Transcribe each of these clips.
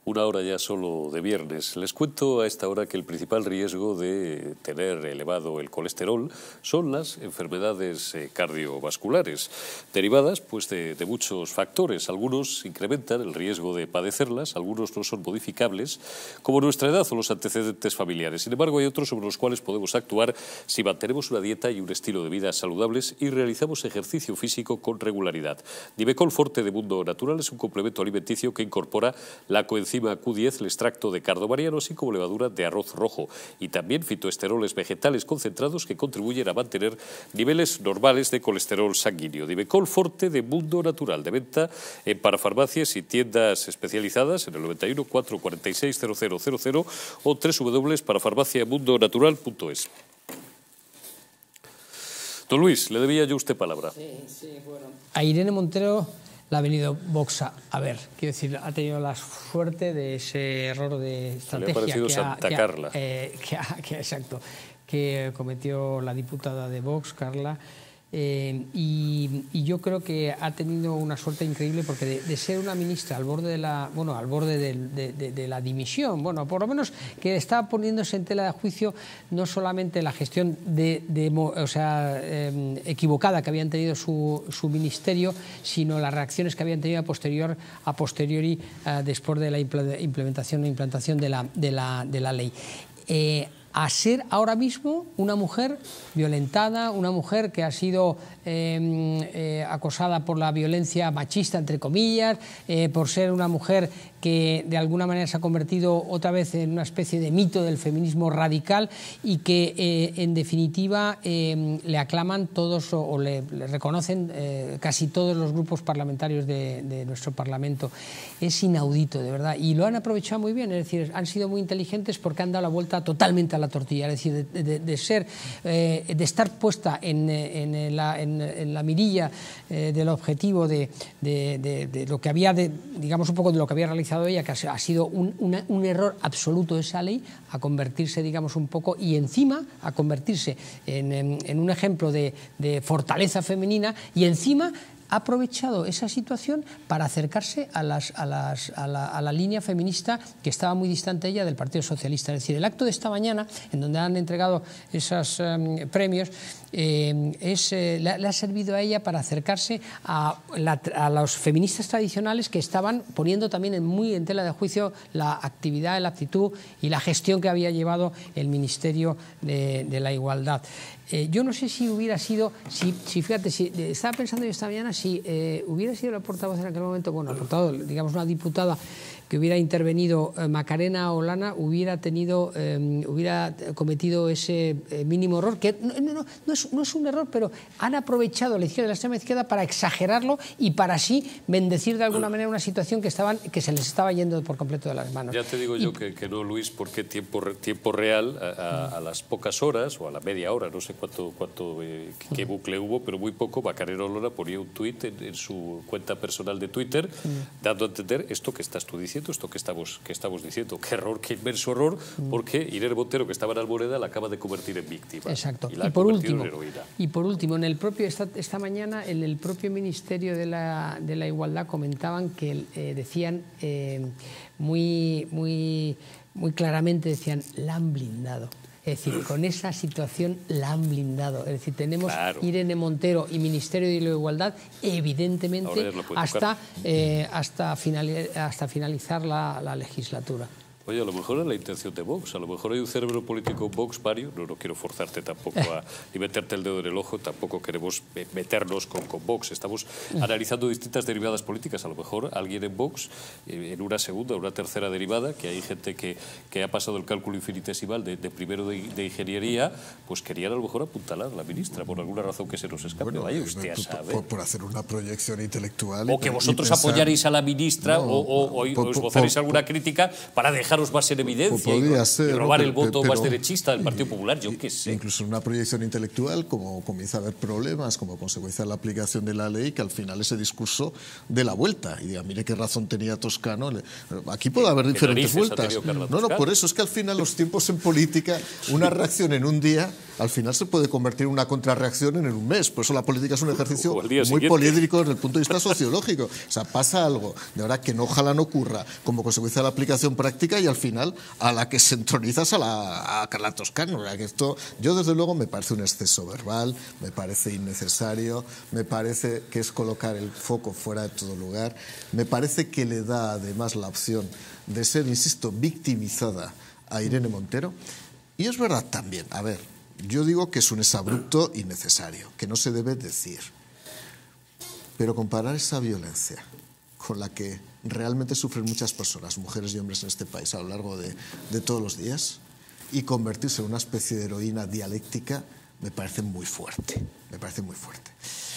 Una hora ya solo de viernes. Les cuento a esta hora que el principal riesgo de tener elevado el colesterol son las enfermedades cardiovasculares, derivadas pues de muchos factores. Algunos incrementan el riesgo de padecerlas, algunos no son modificables, como nuestra edad o los antecedentes familiares. Sin embargo, hay otros sobre los cuales podemos actuar si mantenemos una dieta y un estilo de vida saludables y realizamos ejercicio físico con regularidad. Divecol Forte de Mundo Natural es un complemento alimenticio que incorpora la coenzima Q10, el extracto de cardo mariano, así como levadura de arroz rojo, y también fitoesteroles vegetales concentrados que contribuyen a mantener niveles normales de colesterol sanguíneo. Divecol Forte de Mundo Natural, de venta en parafarmacias y tiendas especializadas en el 91 446 0000 o www.parafarmaciamundonatural.es. Don Luis, le debía yo a usted palabra. Sí, bueno. A Irene Montero le ha venido Vox a ver, quiero decir, ha tenido la suerte de ese error de estrategia. Le ha parecido Santa Carla. Exacto, que cometió la diputada de Vox, Carla. Y yo creo que ha tenido una suerte increíble porque de ser una ministra al borde de la dimisión, bueno, por lo menos que está poniéndose en tela de juicio no solamente la gestión equivocada que habían tenido su ministerio, sino las reacciones que habían tenido a posteriori después de la implantación de la ley. A ser ahora mismo una mujer violentada, una mujer que ha sido acosada por la violencia machista, entre comillas, por ser una mujer que de alguna manera se ha convertido otra vez en una especie de mito del feminismo radical y que en definitiva le aclaman todos o le reconocen casi todos los grupos parlamentarios de nuestro Parlamento. Es inaudito, de verdad, y lo han aprovechado muy bien, es decir, han sido muy inteligentes porque han dado la vuelta totalmente a la tortilla, es decir, de estar puesta en la mirilla del objetivo de lo que había, digamos un poco de lo que había realizado ella, que ha sido un error absoluto esa ley, a convertirse, digamos, un poco, y encima a convertirse en un ejemplo de fortaleza femenina, y encima ha aprovechado esa situación para acercarse a la línea feminista que estaba muy distante ella del Partido Socialista. Es decir, el acto de esta mañana, en donde han entregado esos premios, le ha servido a ella para acercarse a los feministas tradicionales que estaban poniendo también muy en tela de juicio la actividad, la actitud y la gestión que había llevado el Ministerio de la Igualdad. Yo no sé si hubiera sido, fíjate, estaba pensando yo esta mañana si hubiera sido la portavoz en aquel momento, bueno, la portavoz, digamos una diputada que hubiera intervenido, Macarena Olana, hubiera cometido ese mínimo error, que no es un error, pero han aprovechado la izquierda y la extrema izquierda para exagerarlo y para así bendecir de alguna manera una situación que se les estaba yendo por completo de las manos. Ya te digo yo que no, Luis, porque tiempo real, a las pocas horas, o a la media hora, no sé qué bucle hubo, pero muy poco, Macarena Olona ponía un tuit en su cuenta personal de Twitter, dando a entender esto que estás tú diciendo, esto que estamos diciendo. Qué error, qué inmenso error, porque Irene Montero, que estaba en Alboreda, la acaba de convertir en víctima. Exacto. Y por último, esta mañana, en el propio Ministerio de la Igualdad comentaban que decían muy claramente, decían, la han blindado. Es decir, con esa situación la han blindado. Es decir, tenemos Irene Montero y Ministerio de la Igualdad, evidentemente, hasta finalizar la legislatura. Oye, a lo mejor es la intención de Vox, a lo mejor hay un cerebro político Vox vario, no quiero forzarte tampoco ni meterte el dedo en el ojo, tampoco queremos meternos con Vox, estamos analizando distintas derivadas políticas, a lo mejor alguien en Vox, en una segunda o una tercera derivada, que hay gente que ha pasado el cálculo infinitesimal de primero de ingeniería, pues querían a lo mejor apuntalar a la ministra, por alguna razón que se nos escape, bueno, vaya usted a saber. Por hacer una proyección intelectual. O que vosotros apoyaréis a la ministra o esbozaréis alguna crítica para dejar dejaros más en evidencia y robar el voto más derechista del Partido Popular, yo qué sé. Incluso en una proyección intelectual, como comienza a haber problemas como consecuencia de la aplicación de la ley, que al final ese discurso dé la vuelta y diga, mire qué razón tenía Toscano. Aquí puede haber diferentes vueltas. No, por eso es que al final los tiempos en política, una reacción en un día, al final se puede convertir en una contrarreacción en un mes. Por eso la política es un ejercicio muy poliédrico desde el punto de vista sociológico. O sea, pasa algo, de verdad que ojalá no ocurra como consecuencia de la aplicación práctica y al final a la que se entronizas a Carla Toscano. O sea, que esto, yo desde luego me parece un exceso verbal, me parece innecesario, me parece que es colocar el foco fuera de todo lugar, me parece que le da además la opción de ser, insisto, victimizada a Irene Montero. Y es verdad también, a ver, yo digo que es un exabrupto innecesario, que no se debe decir. Pero comparar esa violencia con la que realmente sufren muchas personas, mujeres y hombres en este país a lo largo de todos los días, y convertirse en una especie de heroína dialéctica, me parece muy fuerte. Me parece muy fuerte.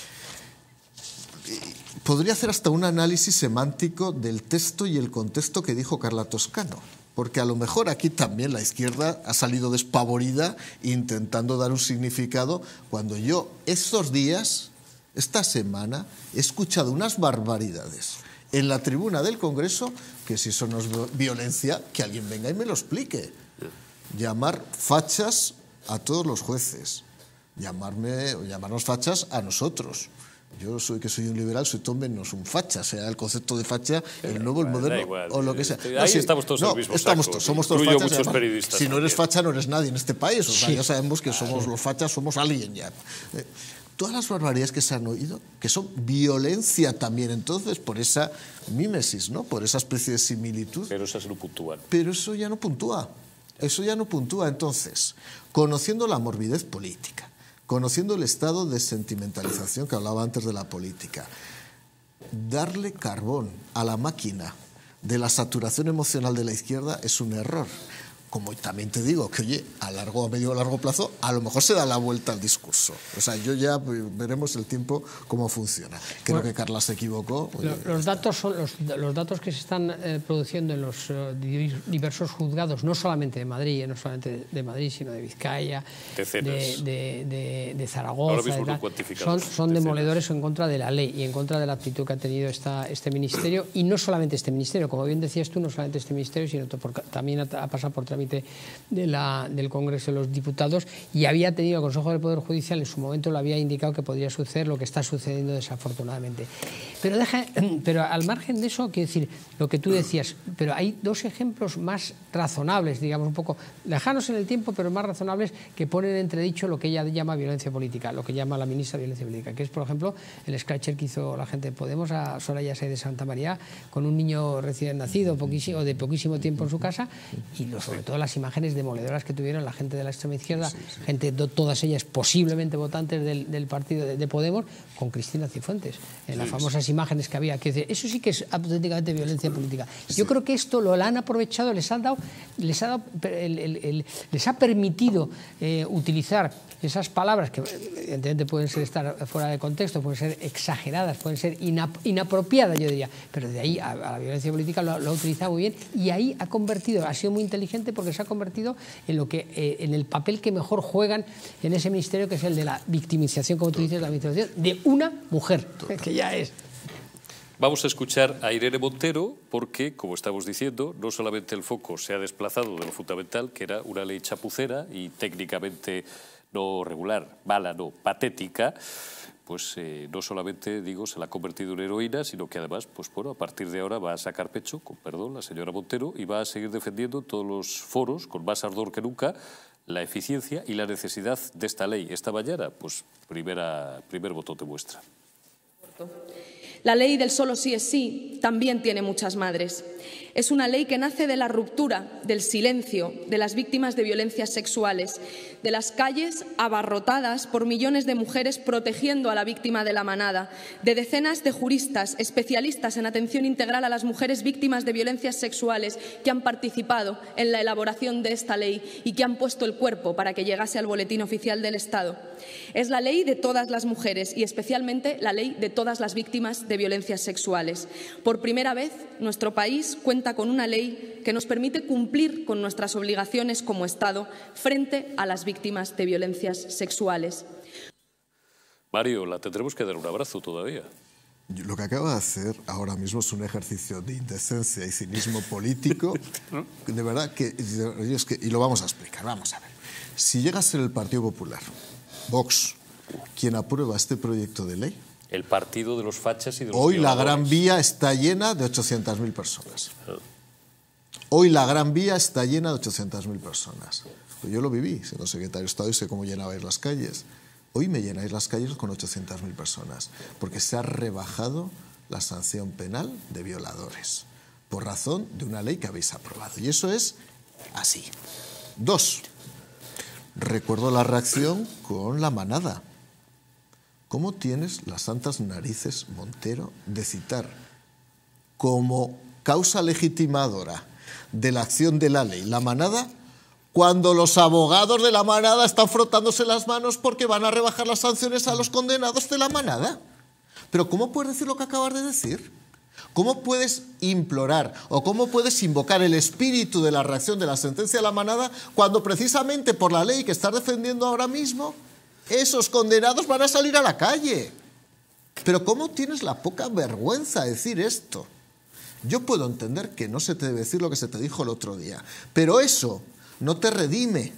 Podría hacer hasta un análisis semántico del texto y el contexto que dijo Carla Toscano, porque a lo mejor aquí también la izquierda ha salido despavorida intentando dar un significado, cuando yo estos días, esta semana, he escuchado unas barbaridades en la tribuna del Congreso, que si eso no es violencia, que alguien venga y me lo explique. Llamar fachas a todos los jueces, llamarnos fachas a nosotros. Yo soy un liberal, soy todo menos un facha, sea el concepto de facha, el nuevo, el moderno, igual, o lo que sea. Ahí estamos todos en el mismo saco. Somos todos fachas. Muchos periodistas si no eres facha, no eres nadie en este país. O sea, ya sabemos que somos los fachas, somos alguien ya. Todas las barbaridades que se han oído, que son violencia también, entonces, por esa mímesis, ¿no? Por esa especie de similitud. Pero esas no puntúan. Pero eso ya no puntúa. Eso ya no puntúa. Entonces, conociendo la morbidez política, conociendo el estado de sentimentalización que hablaba antes de la política, darle carbón a la máquina de la saturación emocional de la izquierda es un error. Como también te digo que, oye, a medio o largo plazo, a lo mejor se da la vuelta al discurso. O sea, yo ya veremos el tiempo cómo funciona. Creo que Carla se equivocó. Los datos que se están produciendo en los diversos juzgados, no solamente de Madrid, sino de Vizcaya, de Zaragoza, son demoledores en contra de la ley y en contra de la actitud que ha tenido este ministerio. Y no solamente este ministerio, como bien decías tú, no solamente este ministerio, sino también ha pasado por trámite del Congreso de los Diputados, y había tenido el Consejo del Poder Judicial, en su momento lo había indicado que podría suceder lo que está sucediendo desafortunadamente. Pero al margen de eso, quiero decir, lo que tú decías, pero hay dos ejemplos más razonables, digamos, un poco lejanos en el tiempo, pero más razonables, que ponen en entredicho lo que ella llama violencia política, lo que llama la ministra violencia política, que es, por ejemplo, el scratcher que hizo la gente de Podemos a Soraya Sáenz de Santa María con un niño recién nacido de poquísimo tiempo en su casa, y sobre todo las imágenes demoledoras que tuvieron la gente de la extrema izquierda, gente, todas ellas posiblemente votantes del partido de Podemos, con Cristina Cifuentes, en las famosas imágenes que había. Que eso sí que es auténticamente violencia política. Yo creo que esto lo han aprovechado, les ha permitido utilizar esas palabras que evidentemente pueden estar fuera de contexto, pueden ser exageradas, pueden ser inapropiadas, yo diría, pero de ahí a la violencia política lo ha utilizado muy bien, y ahí ha sido muy inteligente, porque se ha convertido en el papel que mejor juegan en ese ministerio, que es el de la victimización, como tú dices, la victimización de una mujer, que ya es. Vamos a escuchar a Irene Montero porque, como estamos diciendo, no solamente el foco se ha desplazado de lo fundamental, que era una ley chapucera y técnicamente no regular, mala, no, patética, pues no solamente, se la ha convertido en heroína, sino que además, pues bueno, a partir de ahora va a sacar pecho, con perdón, la señora Montero, y va a seguir defendiendo todos los foros, con más ardor que nunca, la eficiencia y la necesidad de esta ley. Esta mañana, pues primer voto de muestra. La ley del solo sí es sí también tiene muchas madres. Es una ley que nace de la ruptura, del silencio, de las víctimas de violencias sexuales, de las calles abarrotadas por millones de mujeres protegiendo a la víctima de la manada, de decenas de juristas especialistas en atención integral a las mujeres víctimas de violencias sexuales que han participado en la elaboración de esta ley y que han puesto el cuerpo para que llegase al Boletín Oficial del Estado. Es la ley de todas las mujeres y especialmente la ley de todas las víctimas de violencias sexuales. Por Por primera vez, nuestro país cuenta con una ley que nos permite cumplir con nuestras obligaciones como Estado frente a las víctimas de violencias sexuales. Mario, la tendremos que dar un abrazo todavía. Lo que acaba de hacer ahora mismo es un ejercicio de indecencia y cinismo político. De verdad que, y lo vamos a explicar, vamos a ver. Si llega a ser el Partido Popular, Vox, quien aprueba este proyecto de ley, el partido de los fachas y de los hoy violadores. La Gran Vía está llena de 800.000 personas. Hoy la Gran Vía está llena de 800.000 personas. Pues yo lo viví, siendo secretario de Estado y sé cómo llenabais las calles. Hoy me llenáis las calles con 800.000 personas, porque se ha rebajado la sanción penal de violadores, por razón de una ley que habéis aprobado. Y eso es así. 2. Recuerdo la reacción con La Manada. ¿Cómo tienes las santas narices, Montero, de citar como causa legitimadora de la acción de la ley La Manada, cuando los abogados de La Manada están frotándose las manos porque van a rebajar las sanciones a los condenados de La Manada? Pero ¿cómo puedes decir lo que acabas de decir? ¿Cómo puedes implorar o cómo puedes invocar el espíritu de la reacción de la sentencia de La Manada cuando precisamente por la ley que estás defendiendo ahora mismo esos condenados van a salir a la calle? Pero ¿cómo tienes la poca vergüenza de decir esto? Yo puedo entender que no se te debe decir lo que se te dijo el otro día, pero eso no te redime,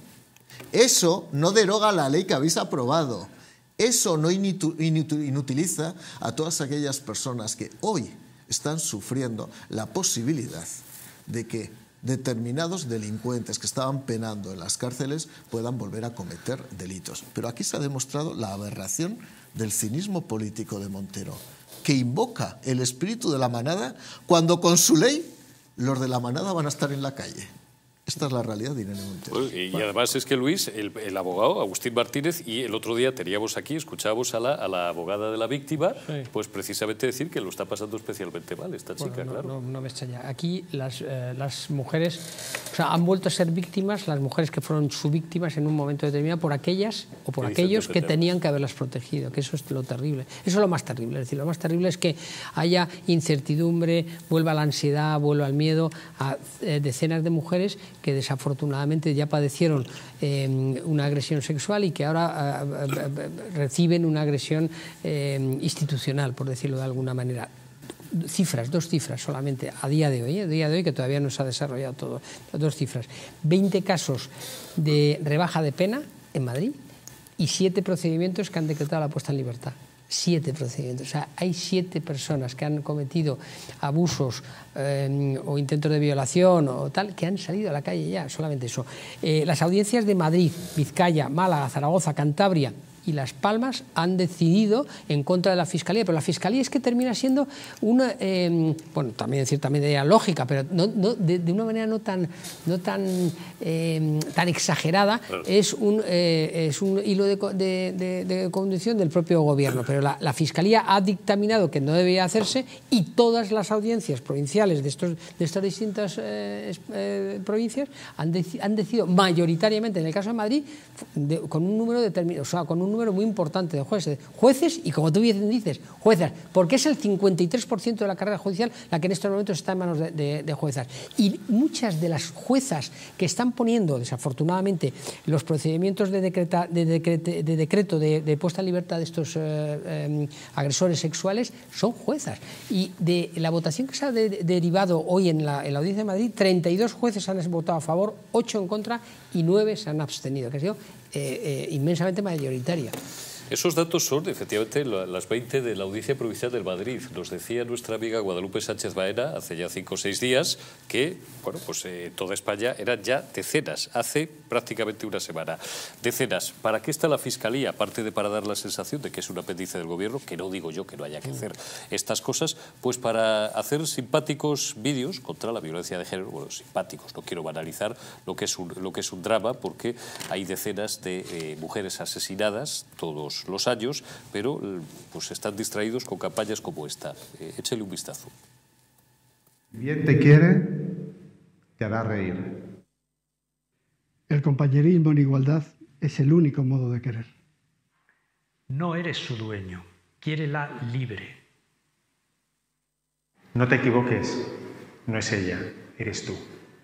eso no deroga la ley que habéis aprobado, eso no inutiliza a todas aquellas personas que hoy están sufriendo la posibilidad de que determinados delincuentes que estaban penando en las cárceles puedan volver a cometer delitos. Pero aquí se ha demostrado la aberración del cinismo político de Montero, que invoca el espíritu de La Manada cuando con su ley los de La Manada van a estar en la calle. Esta es la realidad de Irene Montero. Pues, y además es que Luis, el abogado Agustín Martínez, y el otro día teníamos aquí, escuchábamos a la abogada de la víctima, sí, pues precisamente decir que lo está pasando especialmente mal esta chica, claro. No me extraña. Aquí las mujeres, o sea, han vuelto a ser víctimas, las mujeres que fueron subvíctimas en un momento determinado por aquellas o por aquellos que tenían que haberlas protegido, que eso es lo terrible. Eso es lo más terrible. Es decir, lo más terrible es que haya incertidumbre, vuelva la ansiedad, vuelva el miedo a decenas de mujeres que desafortunadamente ya padecieron una agresión sexual y que ahora reciben una agresión institucional, por decirlo de alguna manera. Dos cifras solamente a día de hoy, que todavía no se ha desarrollado todo, 2 cifras. 20 casos de rebaja de pena en Madrid y 7 procedimientos que han decretado la puesta en libertad. 7 procedimientos. O sea, hay 7 personas que han cometido abusos o intentos de violación o tal, que han salido a la calle ya, solamente eso. Las audiencias de Madrid, Vizcaya, Málaga, Zaragoza, Cantabria y Las Palmas han decidido en contra de la Fiscalía, pero la Fiscalía es que termina siendo una, bueno, también en cierta medida lógica, pero de una manera no tan exagerada, es un hilo de conducción del propio gobierno, pero la Fiscalía ha dictaminado que no debería hacerse y todas las audiencias provinciales de estas distintas provincias han decidido mayoritariamente, en el caso de Madrid, con un número determinado, o sea, con un número muy importante de jueces y, como tú bien dices, juezas, porque es el 53% de la carrera judicial la que en estos momentos está en manos de juezas. Y muchas de las juezas que están poniendo, desafortunadamente, los procedimientos de decreto de puesta en libertad de estos agresores sexuales son juezas. Y de la votación que se ha derivado hoy en la Audiencia de Madrid, 32 jueces han votado a favor, 8 en contra y 9 se han abstenido, que ha sido inmensamente mayoritaria. Esos datos son, efectivamente, las 20 de la Audiencia Provincial del Madrid. Nos decía nuestra amiga Guadalupe Sánchez Baena hace ya 5 o 6 días que, bueno, pues toda España eran ya decenas, hace prácticamente una semana. Decenas. ¿Para qué está la Fiscalía? Aparte de para dar la sensación de que es un apéndice del Gobierno, que no digo yo que no haya que hacer estas cosas, pues para hacer simpáticos vídeos contra la violencia de género. Bueno, simpáticos, no quiero banalizar lo que es un drama, porque hay decenas de mujeres asesinadas todos los años, pero pues están distraídos con campañas como esta. Échale un vistazo. Bien te quiere, te hará reír. El compañerismo en igualdad es el único modo de querer. No eres su dueño, quiérela libre. No te equivoques, no es ella, eres tú.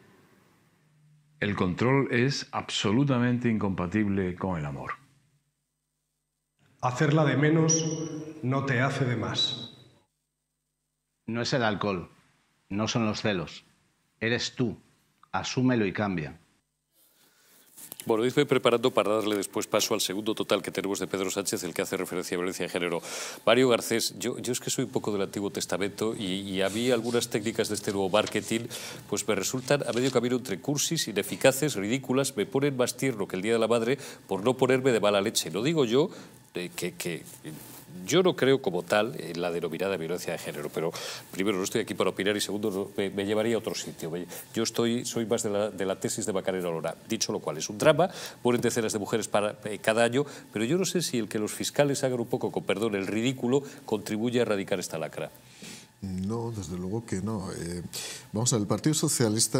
El control es absolutamente incompatible con el amor. Hacerla de menos no te hace de más. No es el alcohol, no son los celos. Eres tú. Asúmelo y cambia. Bueno, irme preparando para darle después paso al segundo total que tenemos de Pedro Sánchez, el que hace referencia a violencia de género. Mario Garcés, yo es que soy un poco del Antiguo Testamento y a mí algunas técnicas de este nuevo marketing pues me resultan a medio camino entre cursis, ineficaces, ridículas, me ponen más tierno que el Día de la Madre por no ponerme de mala leche. No digo yo que yo no creo como tal en la denominada violencia de género, pero primero no estoy aquí para opinar y segundo me llevaría a otro sitio. Yo soy más de la tesis de Macarena Olona. Dicho lo cual, es un drama, mueren decenas de mujeres cada año, pero yo no sé si el que los fiscales hagan un poco, con perdón, el ridículo, contribuye a erradicar esta lacra. No, desde luego que no. Vamos a ver, el Partido Socialista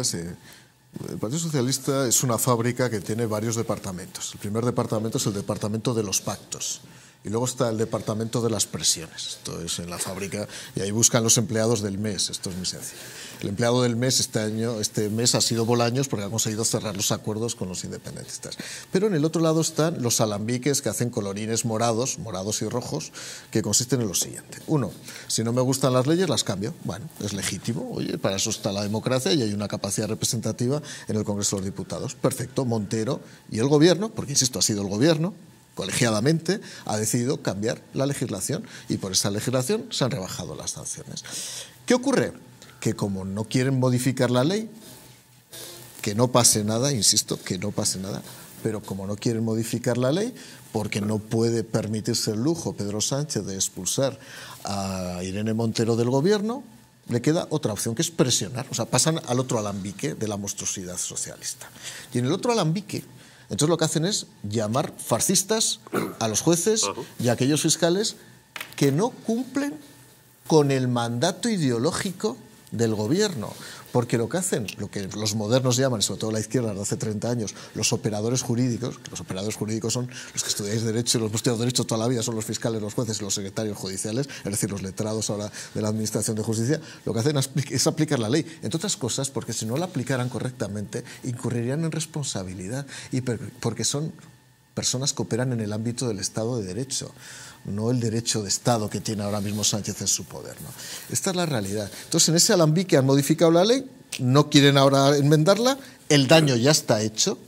es una fábrica que tiene varios departamentos. El primer departamento es el departamento de los pactos. Y luego está el departamento de las presiones. Esto es en la fábrica y ahí buscan los empleados del mes. Esto es muy sencillo. El empleado del mes este mes ha sido Bolaños porque ha conseguido cerrar los acuerdos con los independentistas. Pero en el otro lado están los alambiques que hacen colorines morados y rojos, que consisten en lo siguiente. Uno, si no me gustan las leyes, las cambio. Bueno, es legítimo. Oye, para eso está la democracia y hay una capacidad representativa en el Congreso de los Diputados. Perfecto. Montero y el Gobierno, porque insisto, ha sido el Gobierno, colegiadamente ha decidido cambiar la legislación y por esa legislación se han rebajado las sanciones. ¿Qué ocurre? Que como no quieren modificar la ley, que no pase nada, insisto, que no pase nada, pero como no quieren modificar la ley, porque no puede permitirse el lujo Pedro Sánchez de expulsar a Irene Montero del Gobierno, le queda otra opción, que es presionar. O sea, pasan al otro alambique de la monstruosidad socialista. Y en el otro alambique, entonces lo que hacen es llamar fascistas a los jueces y a aquellos fiscales que no cumplen con el mandato ideológico del Gobierno. Porque lo que hacen, lo que los modernos llaman, sobre todo la izquierda de hace 30 años, los operadores jurídicos, que los operadores jurídicos son los que estudiáis Derecho, los que estudiado Derecho toda la vida, son los fiscales, los jueces y los secretarios judiciales, es decir, los letrados ahora de la Administración de Justicia, lo que hacen es aplicar la ley. Entre otras cosas, porque si no la aplicaran correctamente, incurrirían en responsabilidad y porque son personas que operan en el ámbito del Estado de Derecho, no el derecho de Estado que tiene ahora mismo Sánchez en su poder, ¿no? Esta es la realidad. Entonces, en ese alambique han modificado la ley, no quieren ahora enmendarla, el daño ya está hecho,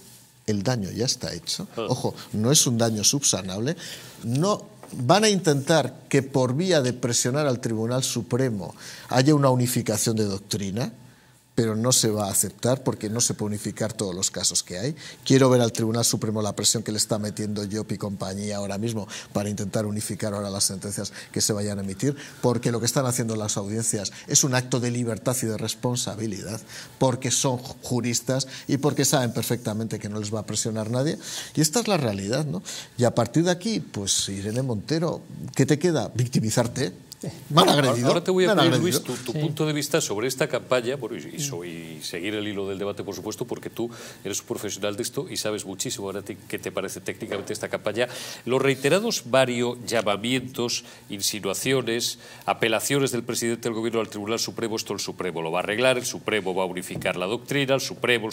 ojo, no es un daño subsanable, no van a intentar que por vía de presionar al Tribunal Supremo haya una unificación de doctrina, pero no se va a aceptar porque no se puede unificar todos los casos que hay. Quiero ver al Tribunal Supremo la presión que le está metiendo Llop y compañía ahora mismo para intentar unificar ahora las sentencias que se vayan a emitir, porque lo que están haciendo las audiencias es un acto de libertad y de responsabilidad, porque son juristas y porque saben perfectamente que no les va a presionar nadie. Y esta es la realidad, ¿no? Y a partir de aquí, pues Irene Montero, ¿qué te queda? Victimizarte. ¿Me agredido? Ahora te voy a pedir, Luis, tu punto de vista sobre esta campaña, bueno, y seguir el hilo del debate, por supuesto, porque tú eres un profesional de esto y sabes muchísimo. Ahora, ¿qué te parece técnicamente esta campaña? Los reiterados varios llamamientos, insinuaciones, apelaciones del presidente del Gobierno al Tribunal Supremo, esto el Supremo lo va a arreglar, el Supremo va a unificar la doctrina, el Supremo.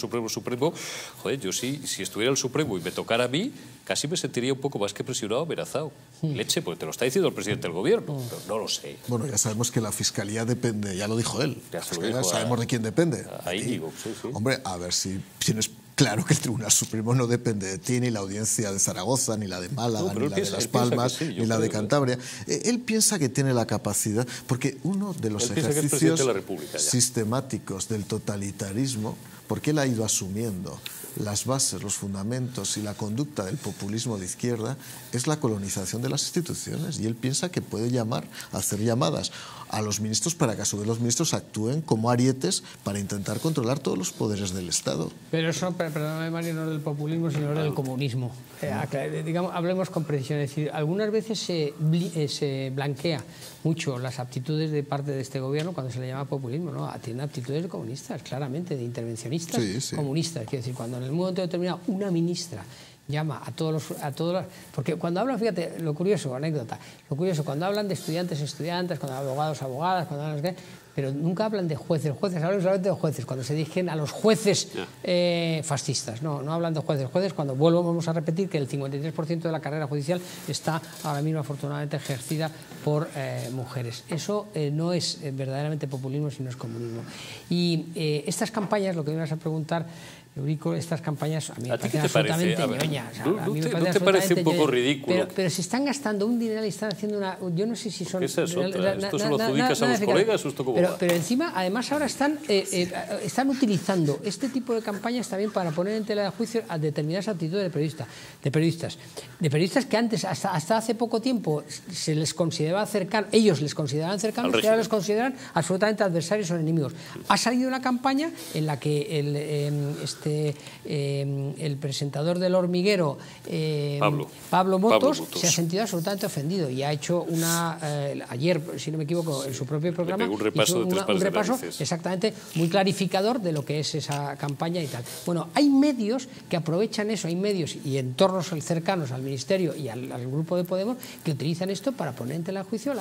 Joder, yo si estuviera el Supremo y me tocara a mí, casi me sentiría un poco más que presionado, amenazado. Leche, porque te lo está diciendo el presidente del Gobierno. No lo sé. Bueno, ya sabemos que la Fiscalía depende, ya lo dijo él. Ya sabemos de quién depende. Ahí digo, sí. Hombre, a ver si tienes claro que el Tribunal Supremo no depende de ti, ni la audiencia de Zaragoza, ni la de Málaga, ni la de Las Palmas, ni la de Cantabria. Él piensa que tiene la capacidad, porque uno de los ejercicios sistemáticos del totalitarismo, porque él ha ido asumiendo las bases, los fundamentos y la conducta del populismo de izquierda, es la colonización de las instituciones, y él piensa que puede hacer llamadas a los ministros para que a su vez los ministros actúen como arietes para intentar controlar todos los poderes del Estado. Pero eso, perdóname Mario, no es del populismo, sino del comunismo. Digamos, hablemos con precisión, es decir, algunas veces se blanquea mucho las aptitudes de parte de este gobierno cuando se le llama populismo, ¿no? Tiene aptitudes de comunistas, claramente, de intervencionistas comunistas. Quiero decir, cuando en el momento determinado una ministra llama a todos los... Porque cuando hablan, fíjate, lo curioso, cuando hablan de estudiantes, cuando hablan de abogados, cuando hablan de... pero nunca hablan de jueces. Jueces hablan solamente de jueces, cuando se dirigen a los jueces fascistas. No hablan de jueces. Jueces, cuando vamos a repetir que el 53% de la carrera judicial está ahora mismo afortunadamente ejercida por mujeres. Eso no es verdaderamente populismo, sino es comunismo. Y estas campañas, lo que me vas a preguntar, Eurico, estas campañas a mí me parecen absolutamente ñoñas. ¿No te parece un poco ridículo? Pero se están gastando un dineral y están haciendo una... Yo no sé si son... ¿Esa es otra? ¿Esto se lo adjudicas a los colegas o esto cómo va? Pero encima, además ahora están utilizando este tipo de campañas también para poner en tela de juicio a determinadas actitudes de periodistas que antes, hasta hace poco tiempo, se les consideraba cercanos, ellos les consideraban cercanos, y ahora los consideran absolutamente adversarios o enemigos. Ha salido una campaña en la que el presentador del Hormiguero, Pablo Motos, se ha sentido absolutamente ofendido y ha hecho ayer, si no me equivoco, en su propio programa, un repaso exactamente muy clarificador de lo que es esa campaña y tal. Bueno, hay medios que aprovechan eso, hay medios y entornos cercanos al Ministerio y al grupo de Podemos que utilizan esto para poner en tela de juicio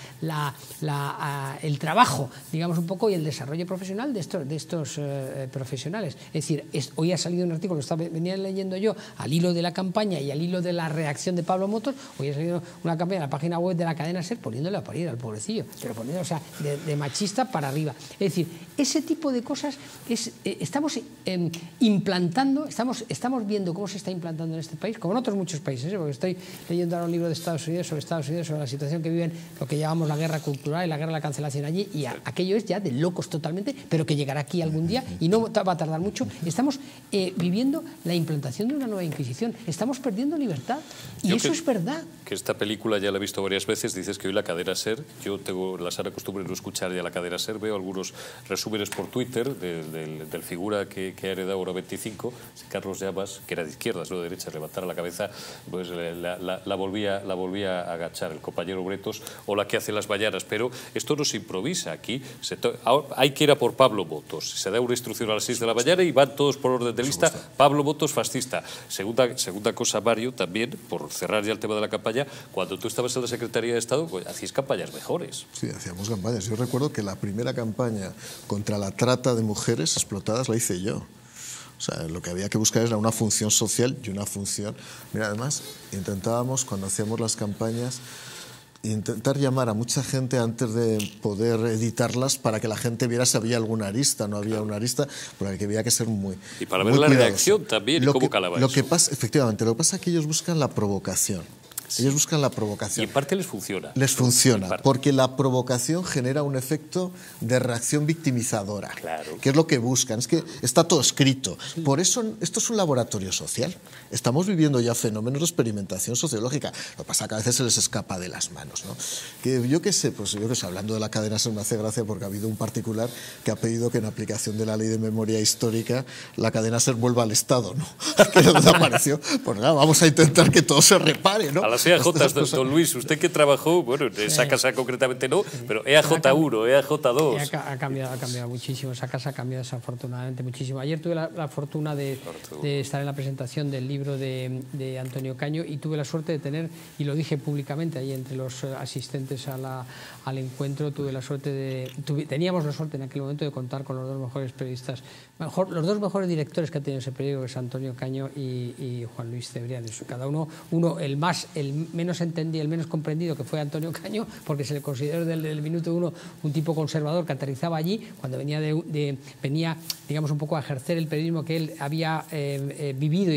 el trabajo, digamos un poco, y el desarrollo profesional de estos profesionales. Es decir, hoy ha salido un artículo, venía leyendo yo al hilo de la campaña y al hilo de la reacción de Pablo Motos. Hoy ha salido una campaña en la página web de la cadena SER poniéndole a parir al pobrecillo, pero poniéndole, o sea, de machista para arriba. Es decir, ese tipo de cosas estamos implantando, estamos viendo cómo se está implantando en este país, como en otros muchos países, porque estoy leyendo ahora un libro de Estados Unidos, sobre la situación que viven, lo que llamamos la guerra cultural y la guerra de la cancelación allí, y aquello es ya de locos totalmente, pero que llegará aquí algún día y no va a tardar mucho. Estamos viviendo la implantación de una nueva Inquisición, estamos perdiendo libertad, y eso es verdad. Que esta película ya la he visto varias veces, dices que hoy la cadena SER, yo tengo la sana costumbre de no escuchar ya la cadena SER, veo algunos resúmenes por Twitter del figura que ha heredado ahora 25, Carlos Llamas, que era de izquierdas, no de derechas, levantara la cabeza, pues la volvía a agachar el compañero Bretos, o la que hace las mañanas, pero esto no se improvisa aquí, hay que ir a por Pablo Motos, se da una instrucción a las 6 de la mañana y van todos por orden de lista, Pablo Motos fascista. Segunda cosa, Mario, también, por cerrar ya el tema de la campaña, cuando tú estabas en la Secretaría de Estado, pues, hacías campañas mejores. Sí, hacíamos campañas. Yo recuerdo que la primera campaña contra la trata de mujeres explotadas la hice yo. O sea, lo que había que buscar era una función social y una función... Mira, además, intentábamos, cuando hacíamos las campañas, intentar llamar a mucha gente antes de poder editarlas para que la gente viera si había alguna arista, no había una arista, porque había que ser muy y para ver la reacción también, cómo calaba eso. Efectivamente, lo que pasa es que ellos buscan la provocación. Ellos buscan la provocación. Y en parte les funciona. Les funciona, porque la provocación genera un efecto de reacción victimizadora, claro, que es lo que buscan. Es que está todo escrito. Por eso esto es un laboratorio social. Estamos viviendo ya fenómenos de experimentación sociológica. Lo que pasa es que a veces se les escapa de las manos, ¿no? Que yo qué sé, hablando de la cadena SER me hace gracia porque ha habido un particular que ha pedido que en aplicación de la ley de memoria histórica la cadena SER vuelva al Estado, ¿no? Que desapareció. Pues nada, vamos a intentar que todo se repare, ¿no? EAJ, don Luis, usted que trabajó, bueno, en esa casa concretamente no, pero EAJ1, EAJ2. Ha cambiado muchísimo, esa casa ha cambiado desafortunadamente muchísimo. Ayer tuve la fortuna de estar en la presentación del libro de Antonio Caño y tuve la suerte de tener, y lo dije públicamente ahí entre los asistentes al encuentro, teníamos la suerte en aquel momento de contar con los dos mejores periodistas, los dos mejores directores que ha tenido ese periódico, que es Antonio Caño y Juan Luis Cebrián. Cada uno el menos entendido, el menos comprendido, que fue Antonio Caño, porque se le consideró desde el minuto uno un tipo conservador que aterrizaba allí, cuando venía digamos, un poco a ejercer el periodismo que él había vivido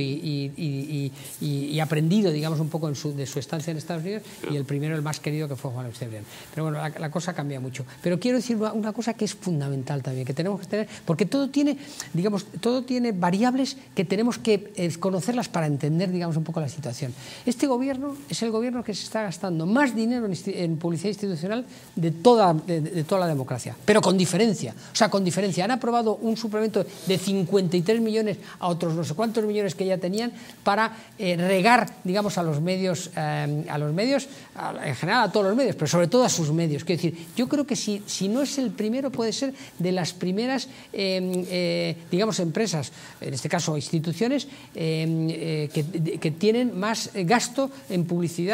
y aprendido, digamos, un poco de su estancia en Estados Unidos, y el primero, el más querido, que fue Juan Luis Cebrián. Pero bueno, la cosa cambia mucho. Pero quiero decir una cosa que es fundamental también, que tenemos que tener, porque todo tiene variables que tenemos que conocerlas para entender, digamos, un poco la situación. Este gobierno es el gobierno que se está gastando más dinero en publicidad institucional de toda la democracia, pero con diferencia. O sea, con diferencia. Han aprobado un suplemento de 53 millones a otros no sé cuántos millones que ya tenían para regar, digamos, a los medios, en general a todos los medios, pero sobre todo a sus medios. Quiero decir, yo creo que si no es el primero, puede ser de las primeras, digamos, empresas, en este caso instituciones, que tienen más gasto en publicidad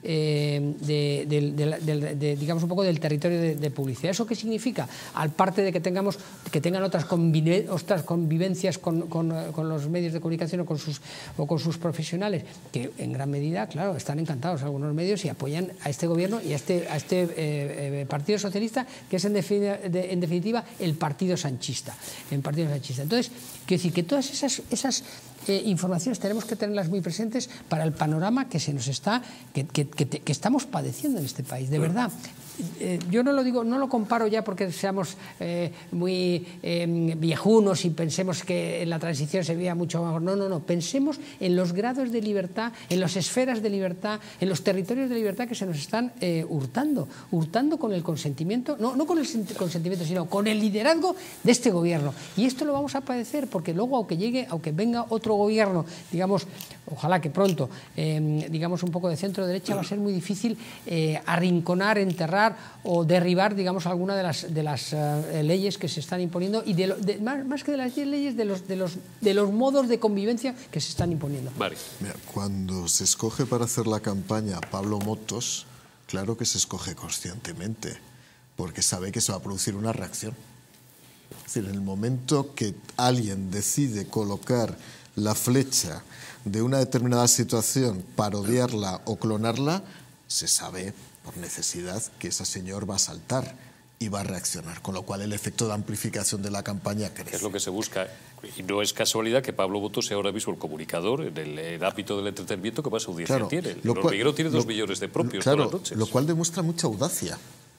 digamos, un poco del territorio de publicidad. ¿Eso qué significa? Aparte de que tengan otras convivencias con los medios de comunicación o con sus profesionales, que en gran medida, claro, están encantados algunos medios y apoyan a este gobierno y a este Partido Socialista, que es en definitiva el partido sanchista. Entonces, quiero decir que todas esas informaciones tenemos que tenerlas muy presentes para el panorama que se nos está, que estamos padeciendo en este país, de verdad. Yo no lo digo, no lo comparo ya porque seamos muy viejunos y pensemos que en la transición se veía mucho mejor. No, pensemos en los grados de libertad, en las esferas de libertad, en los territorios de libertad que se nos están hurtando con el consentimiento, no con el consentimiento, sino con el liderazgo de este gobierno. Y esto lo vamos a padecer porque luego, aunque venga otro gobierno, digamos, ojalá que pronto, digamos un poco de centro derecha, va a ser muy difícil arrinconar, enterrar o derribar, digamos, alguna de las leyes que se están imponiendo y más que de las leyes, de los modos de convivencia que se están imponiendo. Vale. Mira, cuando se escoge para hacer la campaña Pablo Motos, claro que se escoge conscientemente, porque sabe que se va a producir una reacción. Es decir, en el momento que alguien decide colocar la flecha de una determinada situación, parodiarla o clonarla, se sabe por necesidad que ese señor va a saltar y va a reaccionar, con lo cual el efecto de amplificación de la campaña crece. Es lo que se busca. Y no es casualidad que Pablo Motos sea ahora mismo el comunicador en el ámbito del entretenimiento que más audiencia tiene. El hormiguero tiene 2 millones de propios todas las noches. Lo cual demuestra mucha audacia.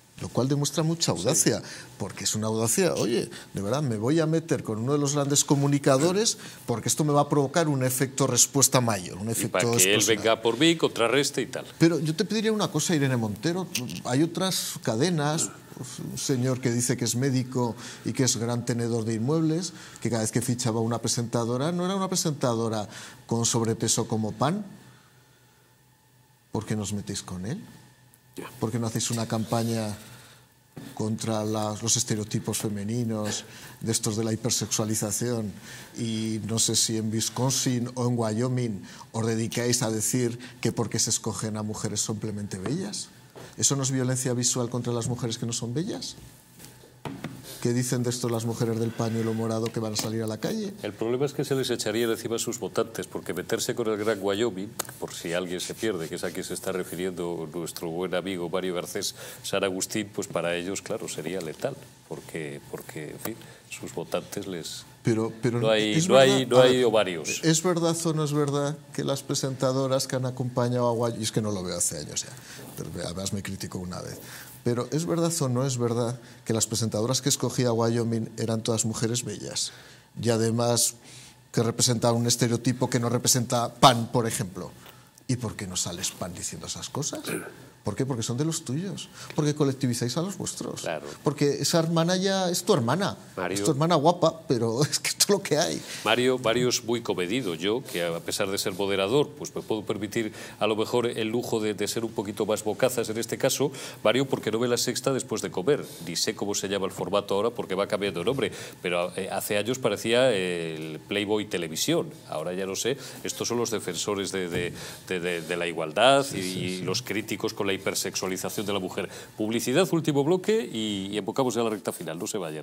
Porque es una audacia, oye, de verdad, me voy a meter con uno de los grandes comunicadores porque esto me va a provocar un efecto respuesta mayor, un efecto para que él venga por mí, contrarreste y tal. Pero yo te pediría una cosa, Irene Montero, hay otras cadenas, un señor que dice que es médico y que es gran tenedor de inmuebles, que cada vez que fichaba una presentadora, no era una presentadora con sobrepeso como Pan. ¿Por qué nos metéis con él? ¿Por qué no hacéis una campaña contra los estereotipos femeninos, de estos de la hipersexualización? Y no sé si en Wisconsin o en Wyoming os dedicáis a decir que porque se escogen a mujeres simplemente bellas. ¿Eso no es violencia visual contra las mujeres que no son bellas? ¿Qué dicen de esto las mujeres del pañuelo morado que van a salir a la calle? El problema es que se les echaría encima a sus votantes, porque meterse con el Gran Wyoming, por si alguien se pierde, que es a quien se está refiriendo nuestro buen amigo Mario Garcés San Agustín, pues para ellos, claro, sería letal, porque en fin, sus votantes les... Pero no hay ovarios. ¿Es verdad o no es verdad que las presentadoras que han acompañado a Wyoming, y es que no lo veo hace años ya, además me criticó una vez, pero ¿es verdad o no es verdad que las presentadoras que escogía Wyoming eran todas mujeres bellas? Y además que representaban un estereotipo que no representa Pan, por ejemplo. ¿Y por qué no sales Pan diciendo esas cosas? ¿Por qué? Porque son de los tuyos. Porque colectivizáis a los vuestros. Claro. Porque esa hermana ya es tu hermana. Mario, es tu hermana guapa, pero es que esto es lo que hay. Mario es muy comedido. Yo, que a pesar de ser moderador, pues me puedo permitir a lo mejor el lujo de ser un poquito más bocazas en este caso. Mario, porque no ve La Sexta después de comer. Ni sé cómo se llama el formato ahora porque va cambiando de nombre. Pero hace años parecía el Playboy Televisión. Ahora ya no sé. Estos son los defensores de la igualdad y los críticos con la hipersexualización de la mujer. Publicidad, último bloque y enfocamos ya la recta final. No se vayan.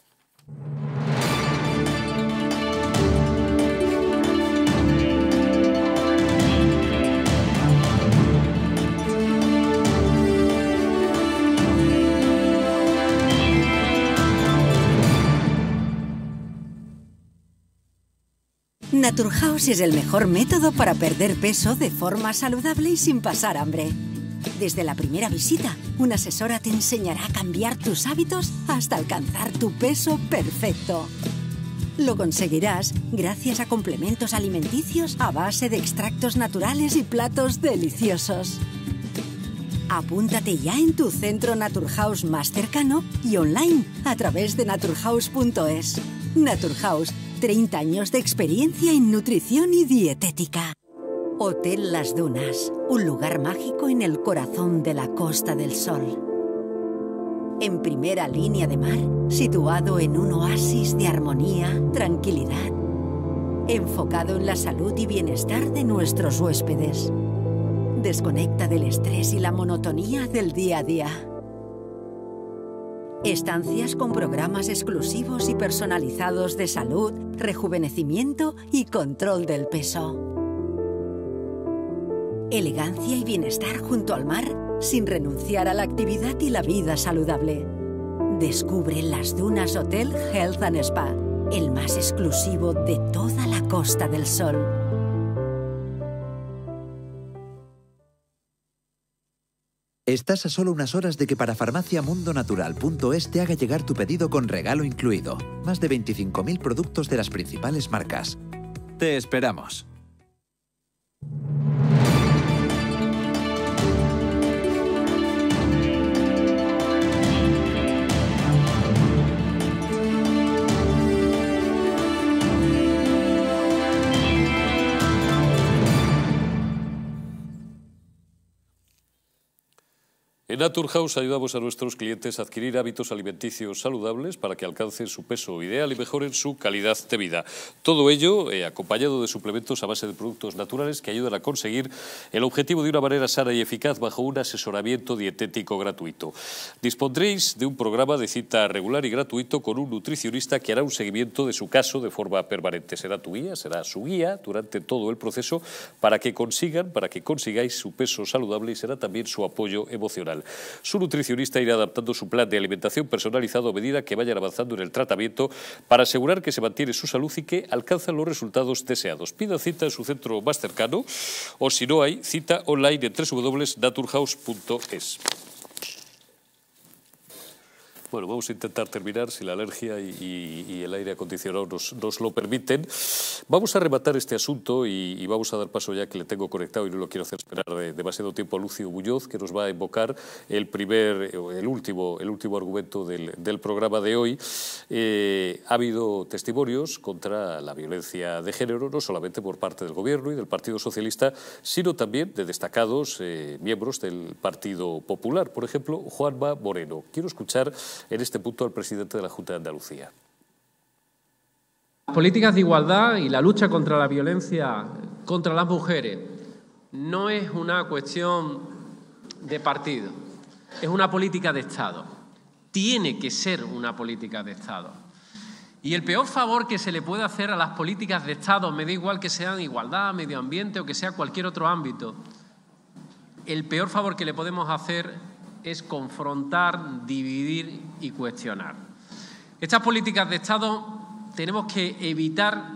Naturhaus es el mejor método para perder peso de forma saludable y sin pasar hambre. Desde la primera visita, una asesora te enseñará a cambiar tus hábitos hasta alcanzar tu peso perfecto. Lo conseguirás gracias a complementos alimenticios a base de extractos naturales y platos deliciosos. Apúntate ya en tu centro Naturhaus más cercano y online a través de naturhaus.es. Naturhaus, 30 años de experiencia en nutrición y dietética. Hotel Las Dunas, un lugar mágico en el corazón de la Costa del Sol. En primera línea de mar, situado en un oasis de armonía, tranquilidad, enfocado en la salud y bienestar de nuestros huéspedes. Desconecta del estrés y la monotonía del día a día. Estancias con programas exclusivos y personalizados de salud, rejuvenecimiento y control del peso. Elegancia y bienestar junto al mar, sin renunciar a la actividad y la vida saludable. Descubre Las Dunas Hotel Health and Spa, el más exclusivo de toda la Costa del Sol. Estás a solo unas horas de que parafarmaciamundonatural.es te haga llegar tu pedido con regalo incluido. Más de 25.000 productos de las principales marcas. Te esperamos. En Naturhaus ayudamos a nuestros clientes a adquirir hábitos alimenticios saludables para que alcancen su peso ideal y mejoren su calidad de vida. Todo ello acompañado de suplementos a base de productos naturales que ayudan a conseguir el objetivo de una manera sana y eficaz bajo un asesoramiento dietético gratuito. Dispondréis de un programa de cita regular y gratuito con un nutricionista que hará un seguimiento de su caso de forma permanente. Será tu guía, será su guía durante todo el proceso para que consigáis su peso saludable y será también su apoyo emocional. Su nutricionista irá adaptando su plan de alimentación personalizado a medida que vayan avanzando en el tratamiento para asegurar que se mantiene su salud y que alcanzan los resultados deseados. Pida cita en su centro más cercano o, si no hay, cita online en www.naturhaus.es. Bueno, vamos a intentar terminar, si la alergia y el aire acondicionado nos lo permiten. Vamos a rematar este asunto y vamos a dar paso ya que le tengo conectado y no lo quiero hacer esperar demasiado tiempo a Lucio Muñoz, que nos va a invocar el último argumento del programa de hoy. Ha habido testimonios contra la violencia de género, no solamente por parte del Gobierno y del Partido Socialista, sino también de destacados miembros del Partido Popular. Por ejemplo, Juanma Moreno. Quiero escuchar en este punto al presidente de la Junta de Andalucía. Las políticas de igualdad y la lucha contra la violencia contra las mujeres no es una cuestión de partido, es una política de Estado. Tiene que ser una política de Estado. Y el peor favor que se le puede hacer a las políticas de Estado, me da igual que sean igualdad, medio ambiente o que sea cualquier otro ámbito, el peor favor que le podemos hacer es confrontar, dividir y cuestionar. Estas políticas de Estado tenemos que evitar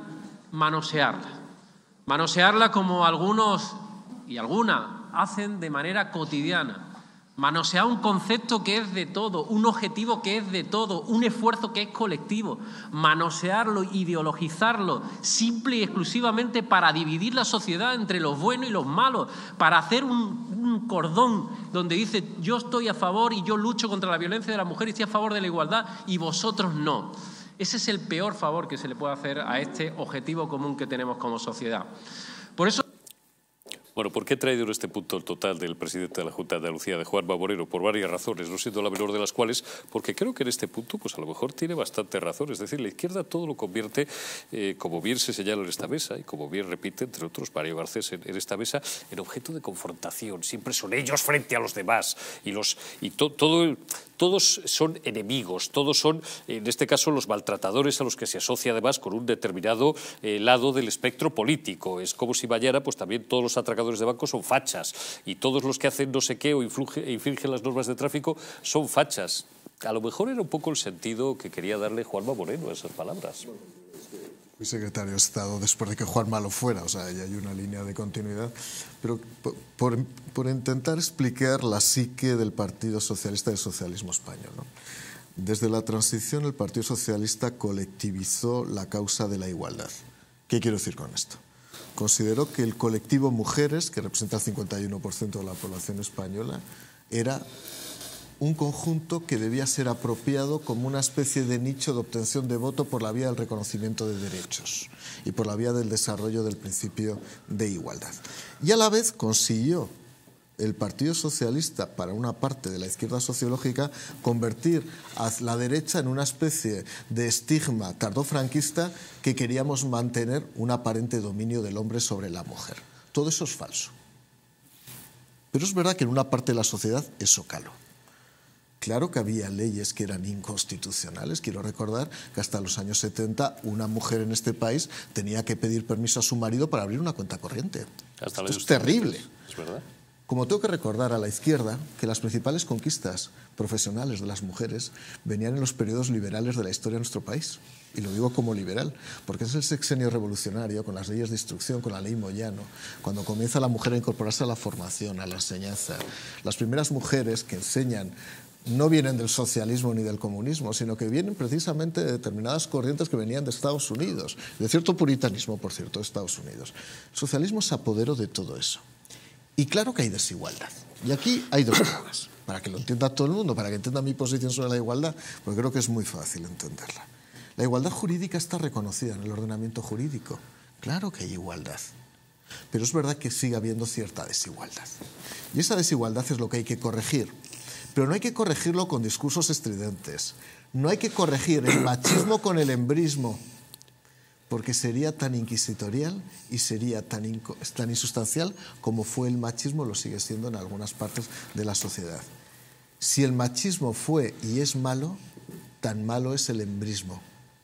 manosearlas como algunos y algunas hacen de manera cotidiana. Manosear un concepto que es de todo, un objetivo que es de todo, un esfuerzo que es colectivo. Manosearlo, ideologizarlo, simple y exclusivamente para dividir la sociedad entre los buenos y los malos, para hacer un cordón donde dice yo estoy a favor y yo lucho contra la violencia de la mujer y estoy a favor de la igualdad y vosotros no. Ese es el peor favor que se le puede hacer a este objetivo común que tenemos como sociedad. Por eso... Bueno, ¿por qué he traído en este punto el total del presidente de la Junta de Andalucía, de Juanma Moreno? Por varias razones, no siendo la menor de las cuales, porque creo que en este punto, pues a lo mejor tiene bastante razón. Es decir, la izquierda todo lo convierte, como bien se señala en esta mesa, y como bien repite, entre otros, Mario Garcés en esta mesa, en objeto de confrontación. Siempre son ellos frente a los demás. Todos son enemigos, todos son, en este caso, los maltratadores a los que se asocia además con un determinado lado del espectro político. Es como si mañana pues también todos los atracadores de banco son fachas y todos los que hacen no sé qué o infringen las normas de tráfico son fachas. A lo mejor era un poco el sentido que quería darle Juanma Moreno a esas palabras. Fui secretario de Estado después de que Juanma lo fuera, o sea, ya hay una línea de continuidad. Pero por intentar explicar la psique del Partido Socialista y del socialismo español, ¿no? Desde la transición, el Partido Socialista colectivizó la causa de la igualdad. ¿Qué quiero decir con esto? Consideró que el colectivo mujeres, que representa el 51% de la población española, era un conjunto que debía ser apropiado como una especie de nicho de obtención de voto por la vía del reconocimiento de derechos y por la vía del desarrollo del principio de igualdad. Y a la vez consiguió el Partido Socialista, para una parte de la izquierda sociológica, convertir a la derecha en una especie de estigma tardofranquista que queríamos mantener un aparente dominio del hombre sobre la mujer. Todo eso es falso. Pero es verdad que en una parte de la sociedad eso caló. Claro que había leyes que eran inconstitucionales. Quiero recordar que hasta los años 70 una mujer en este país tenía que pedir permiso a su marido para abrir una cuenta corriente. Esto es terrible. Es verdad. Como tengo que recordar a la izquierda que las principales conquistas profesionales de las mujeres venían en los periodos liberales de la historia de nuestro país. Y lo digo como liberal, porque es el sexenio revolucionario, con las leyes de instrucción, con la ley Moyano, cuando comienza la mujer a incorporarse a la formación, a la enseñanza. Las primeras mujeres que enseñan no vienen del socialismo ni del comunismo, sino que vienen precisamente de determinadas corrientes que venían de Estados Unidos, de cierto puritanismo, por cierto, de Estados Unidos. El socialismo se apoderó de todo eso. Y claro que hay desigualdad. Y aquí hay dos cosas, para que lo entienda todo el mundo, para que entienda mi posición sobre la igualdad, porque creo que es muy fácil entenderla. La igualdad jurídica está reconocida en el ordenamiento jurídico. Claro que hay igualdad. Pero es verdad que sigue habiendo cierta desigualdad. Y esa desigualdad es lo que hay que corregir. Pero no hay que corregirlo con discursos estridentes. No hay que corregir el machismo con el embrismo, porque sería tan inquisitorial y sería tan insustancial como fue el machismo, lo sigue siendo en algunas partes de la sociedad. Si el machismo fue y es malo, tan malo es el embrismo.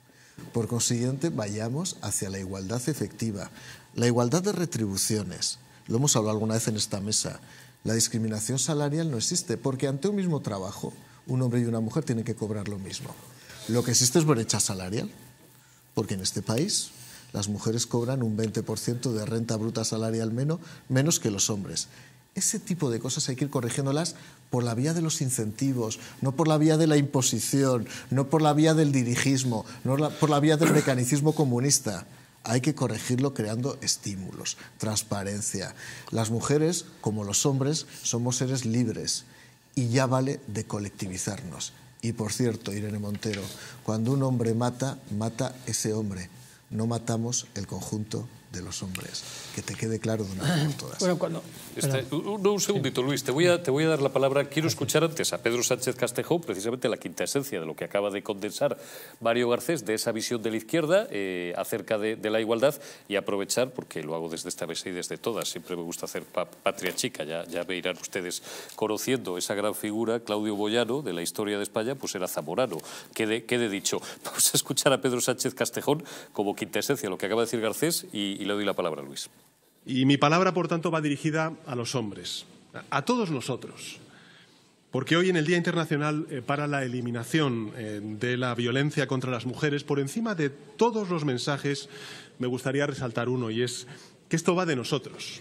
Por consiguiente, vayamos hacia la igualdad efectiva, la igualdad de retribuciones. Lo hemos hablado alguna vez en esta mesa. La discriminación salarial no existe, porque ante un mismo trabajo, un hombre y una mujer tienen que cobrar lo mismo. Lo que existe es brecha salarial, porque en este país las mujeres cobran un 20% de renta bruta salarial menos que los hombres. Ese tipo de cosas hay que ir corrigiéndolas por la vía de los incentivos, no por la vía de la imposición, no por la vía del dirigismo, no por la vía del mecanicismo comunista. Hay que corregirlo creando estímulos, transparencia. Las mujeres, como los hombres, somos seres libres y ya vale de colectivizarnos. Y por cierto, Irene Montero, cuando un hombre mata, mata ese hombre. No matamos el conjunto de los hombres. Que te quede claro de una vez por todas. Bueno, un segundito, sí. Luis, te voy a dar la palabra. Quiero escuchar antes a Pedro Sánchez Castejón, precisamente la quinta esencia de lo que acaba de condensar Mario Garcés, de esa visión de la izquierda acerca de la igualdad, y aprovechar, porque lo hago desde esta mesa y desde todas, siempre me gusta hacer patria chica, ya me irán ustedes conociendo esa gran figura, Claudio Boyano, de la historia de España, pues era zamorano. Quede dicho. Vamos a escuchar a Pedro Sánchez Castejón como quinta esencia, lo que acaba de decir Garcés, y le doy la palabra a Luis. Y mi palabra, por tanto, va dirigida a los hombres, a todos nosotros, porque hoy en el Día Internacional para la Eliminación de la Violencia contra las Mujeres, por encima de todos los mensajes, me gustaría resaltar uno, y es que esto va de nosotros.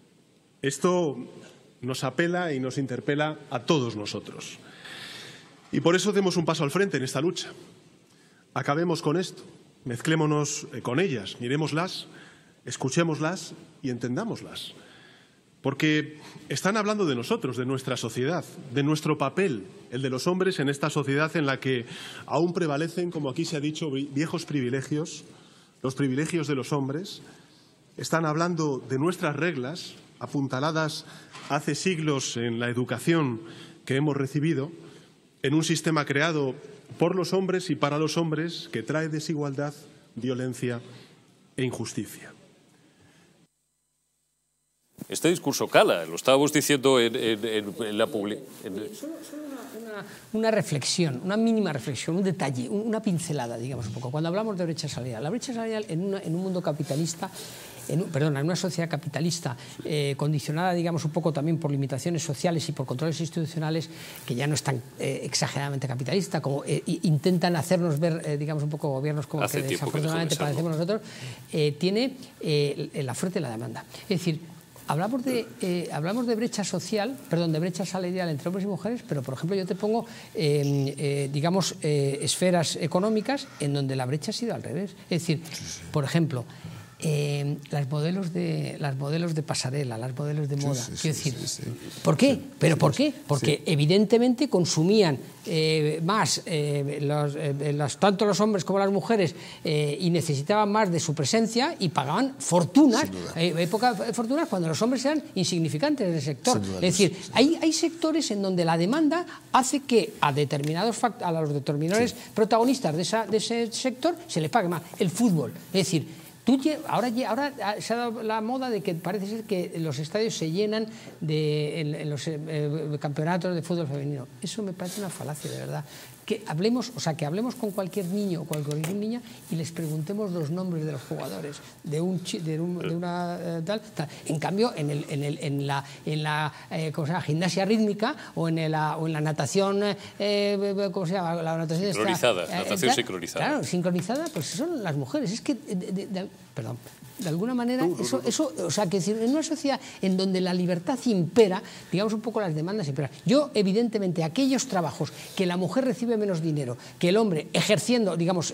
Esto nos apela y nos interpela a todos nosotros. Y por eso demos un paso al frente en esta lucha. Acabemos con esto, mezclémonos con ellas, mirémoslas, escuchémoslas y entendámoslas. Porque están hablando de nosotros, de nuestra sociedad, de nuestro papel, el de los hombres en esta sociedad en la que aún prevalecen, como aquí se ha dicho, viejos privilegios, los privilegios de los hombres. Están hablando de nuestras reglas, apuntaladas hace siglos en la educación que hemos recibido, en un sistema creado por los hombres y para los hombres que trae desigualdad, violencia e injusticia. Este discurso cala, lo estábamos diciendo en la publicación. Solo una reflexión, una mínima reflexión, un detalle, una pincelada, digamos un poco. Cuando hablamos de brecha salarial, la brecha salarial en un mundo capitalista, en una sociedad capitalista condicionada, digamos, un poco también por limitaciones sociales y por controles institucionales que ya no están exageradamente capitalistas, como intentan hacernos ver, digamos, un poco gobiernos como que desafortunadamente padecemos nosotros, tiene la oferta y la demanda. Es decir, hablamos de brecha social, de brecha salarial entre hombres y mujeres, pero por ejemplo yo te pongo, digamos, esferas económicas en donde la brecha ha sido al revés. Es decir, por ejemplo, las modelos de pasarela, las modelos de moda. Quiero decir, ¿por qué? ¿Pero por qué? Porque evidentemente consumían más tanto los hombres como las mujeres y necesitaban más de su presencia y pagaban fortunas, fortunas cuando los hombres eran insignificantes en el sector. Es decir, hay sectores en donde la demanda hace que a los determinadores protagonistas de ese sector se les pague más. El fútbol, es decir, Ahora se ha dado la moda de que parece ser que los estadios se llenan en los campeonatos de fútbol femenino. Eso me parece una falacia, de verdad. Que hablemos con cualquier niño o cualquier niña y les preguntemos los nombres de los jugadores de una tal. En cambio, en la ¿cómo se llama? Gimnasia rítmica o en la natación, ¿cómo se llama? La natación sincronizada, natación sincronizada. Claro, sincronizada, pues son las mujeres. Es que, perdón. De alguna manera, que en una sociedad en donde la libertad impera, digamos un poco las demandas imperan. Yo, evidentemente, aquellos trabajos que la mujer recibe menos dinero, que el hombre ejerciendo, digamos,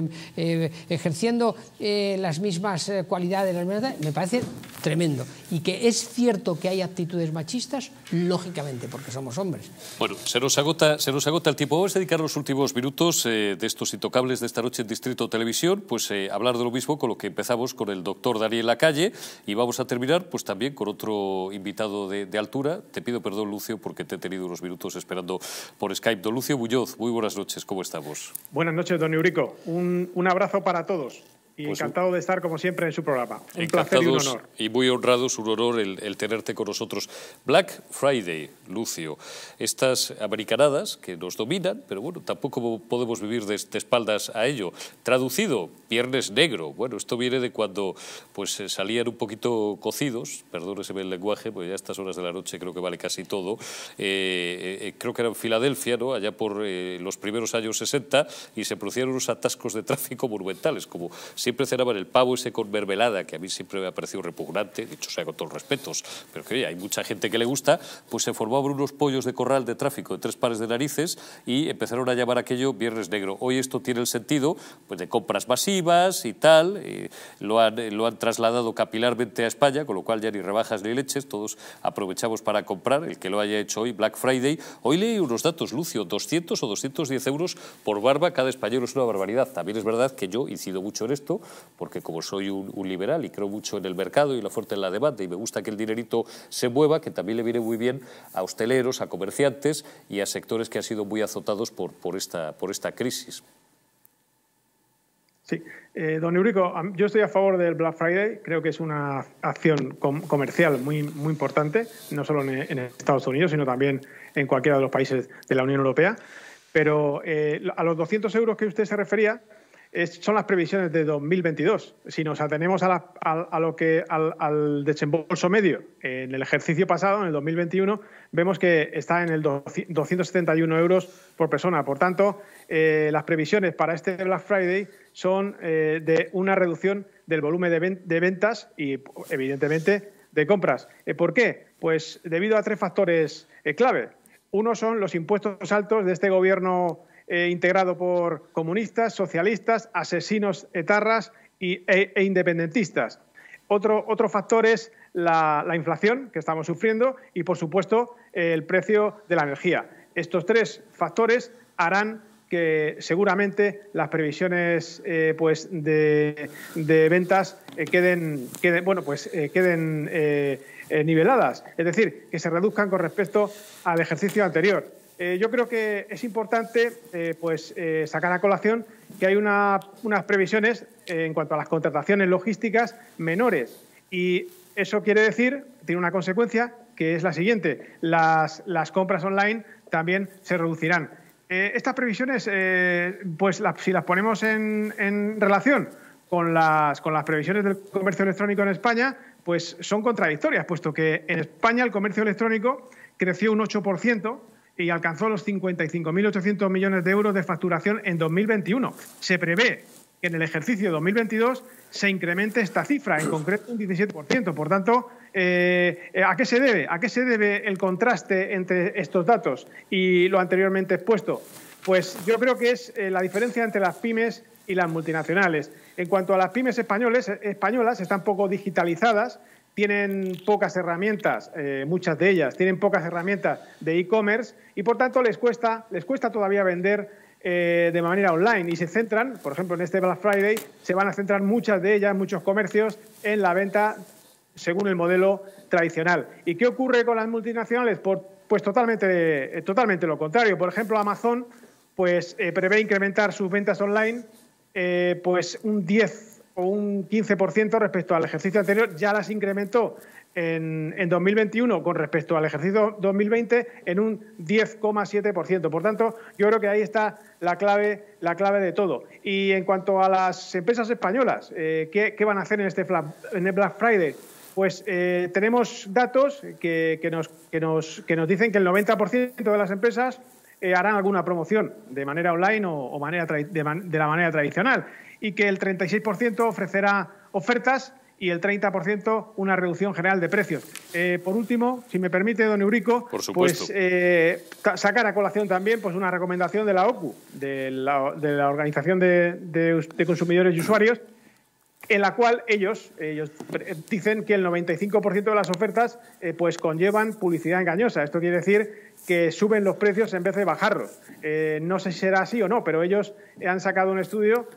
ejerciendo las mismas cualidades, me parece tremendo. Y que es cierto que hay actitudes machistas, lógicamente, porque somos hombres. Bueno, se nos agota el tiempo. Vamos a dedicar los últimos minutos de estos intocables de esta noche en Distrito Televisión, pues hablar de lo mismo con lo que empezamos con el doctor Daniel Lacalle, y vamos a terminar pues también con otro invitado de altura. Te pido perdón, Lucio, porque te he tenido unos minutos esperando por Skype. Don Lucio Muñoz, muy buenas noches, ¿cómo estamos? Buenas noches, don Eurico. Un abrazo para todos. Y pues encantado de estar, como siempre, en su programa. Un placer y un honor. Y muy honrados, un honor el tenerte con nosotros. Black Friday, Lucio. Estas americanadas que nos dominan, pero bueno, tampoco podemos vivir de espaldas a ello. Traducido, Viernes Negro. Bueno, esto viene de cuando pues salían un poquito cocidos, perdónese el lenguaje, porque ya a estas horas de la noche creo que vale casi todo. Creo que era en Filadelfia, ¿no? Allá por los primeros años 60, y se producieron unos atascos de tráfico monumentales, como siempre cenaban el pavo ese con mermelada, que a mí siempre me ha parecido repugnante, dicho sea con todos los respetos, pero que oye, hay mucha gente que le gusta, pues se formaban unos pollos de corral de tráfico de 3 pares de narices y empezaron a llamar aquello Viernes Negro. Hoy esto tiene el sentido pues de compras masivas y tal, lo han trasladado capilarmente a España, con lo cual ya ni rebajas ni leches, todos aprovechamos para comprar, el que lo haya hecho hoy, Black Friday. Hoy leí unos datos, Lucio, 200 o 210 euros por barba cada español, es una barbaridad. También es verdad que yo incido mucho en esto, porque como soy un liberal y creo mucho en el mercado y la fuerte en la demanda y me gusta que el dinerito se mueva, que también le viene muy bien a hosteleros, a comerciantes y a sectores que han sido muy azotados por esta crisis. Sí, don Eurico, yo estoy a favor del Black Friday, creo que es una acción comercial muy importante, no solo en Estados Unidos, sino también en cualquiera de los países de la Unión Europea, pero a los 200 euros que usted se refería, son las previsiones de 2022. Si nos atenemos al desembolso medio en el ejercicio pasado, en el 2021, vemos que está en el 271 euros por persona. Por tanto, las previsiones para este Black Friday son de una reducción del volumen de ventas y, evidentemente, de compras. ¿Por qué? Pues debido a 3 factores clave. Uno son los impuestos altos de este gobierno integrado por comunistas, socialistas, asesinos etarras e independentistas. Otro factor es la inflación que estamos sufriendo y, por supuesto, el precio de la energía. Estos 3 factores harán que seguramente las previsiones de ventas queden niveladas, es decir, que se reduzcan con respecto al ejercicio anterior. Yo creo que es importante sacar a colación que hay unas previsiones en cuanto a las contrataciones logísticas menores, y eso quiere decir, tiene una consecuencia que es la siguiente: las compras online también se reducirán. Estas previsiones, si las ponemos en relación con las previsiones del comercio electrónico en España, pues son contradictorias, puesto que en España el comercio electrónico creció un 8%, y alcanzó los 55.800 millones de euros de facturación en 2021. Se prevé que en el ejercicio 2022 se incremente esta cifra, en concreto un 17%. Por tanto, ¿a qué se debe? ¿A qué se debe el contraste entre estos datos y lo anteriormente expuesto? Pues yo creo que es la diferencia entre las pymes y las multinacionales. En cuanto a las pymes españolas, están poco digitalizadas, tienen pocas herramientas, muchas de ellas tienen pocas herramientas de e-commerce y, por tanto, les cuesta todavía vender de manera online, y se centran, por ejemplo, en este Black Friday, se van a centrar muchas de ellas, muchos comercios, en la venta según el modelo tradicional. ¿Y qué ocurre con las multinacionales? Pues totalmente lo contrario. Por ejemplo, Amazon prevé incrementar sus ventas online un 10 o un 15% respecto al ejercicio anterior, ya las incrementó en 2021 con respecto al ejercicio 2020 en un 10,7%. Por tanto, yo creo que ahí está la clave de todo. Y en cuanto a las empresas españolas, ¿qué van a hacer en el Black Friday? Pues tenemos datos que nos dicen que el 90% de las empresas harán alguna promoción de manera online o de la manera tradicional, y que el 36% ofrecerá ofertas y el 30% una reducción general de precios. Por último, si me permite, don Eurico, pues sacar a colación también pues una recomendación de la OCU, de la Organización de Consumidores y Usuarios, en la cual ellos dicen que el 95% de las ofertas pues conllevan publicidad engañosa. Esto quiere decir que suben los precios en vez de bajarlos. No sé si será así o no, pero ellos han sacado un estudio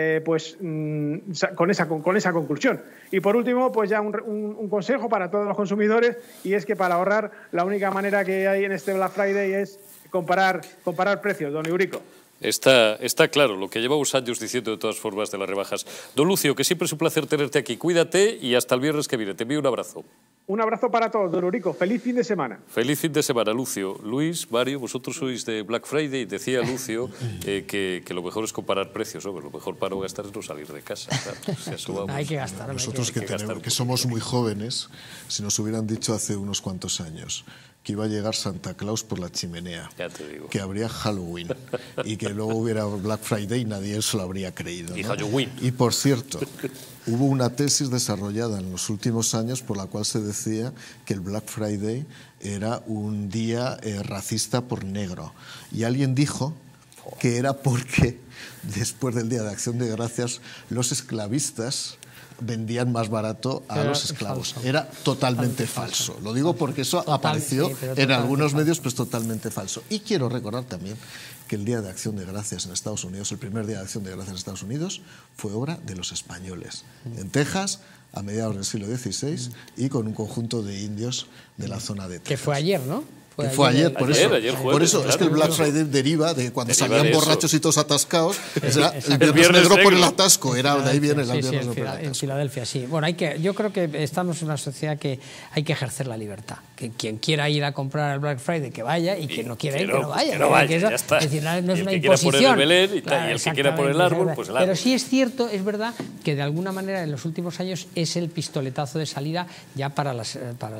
con esa conclusión. Y por último, pues ya un consejo para todos los consumidores, y es que para ahorrar la única manera que hay en este Black Friday es comparar precios, don Eurico. Está claro, lo que llevamos años diciendo de todas formas de las rebajas. Don Lucio, que siempre es un placer tenerte aquí. Cuídate y hasta el viernes que viene. Te envío un abrazo. Un abrazo para todos, don Eurico. Feliz fin de semana. Feliz fin de semana, Lucio. Luis, Mario, vosotros sois de Black Friday. Decía Lucio que lo mejor es comparar precios, ¿no? Lo mejor para no gastar es no salir de casa. Claro, hay que gastar. Nosotros que somos muy jóvenes, si nos hubieran dicho hace unos cuantos años que iba a llegar Santa Claus por la chimenea, ya te digo, que habría Halloween y que luego hubiera Black Friday, nadie se lo habría creído, ¿no? Y Halloween. Y por cierto, hubo una tesis desarrollada en los últimos años por la cual se decía que el Black Friday era un día racista por negro. Y alguien dijo que era porque después del Día de Acción de Gracias los esclavistas vendían más barato a los esclavos. Era totalmente falso. Lo digo porque eso apareció en algunos medios, pues totalmente falso. Y quiero recordar también que el Día de Acción de Gracias en Estados Unidos, el primer Día de Acción de Gracias en Estados Unidos, fue obra de los españoles. En Texas, a mediados del siglo XVI, y con un conjunto de indios de la zona de Texas. Que fue ayer, ¿no? Fue ayer, por eso claro, es que el Black Friday deriva de cuando salían borrachos y todos atascados. Era el viernes negro por el negro. atasco, de ahí viene el viernes negro por el atasco. En Filadelfia, sí. Bueno, yo creo que estamos en una sociedad que hay que ejercer la libertad. Que quien quiera ir a comprar el Black Friday, que vaya, y quien no quiera ir, que no vaya. Que no vaya, ya está. Es decir, no es una el que imposición. quiera poner el Belén y el que quiera poner el árbol, pues el árbol. Pero sí es cierto, es verdad, que de alguna manera en los últimos años es el pistoletazo de salida ya para las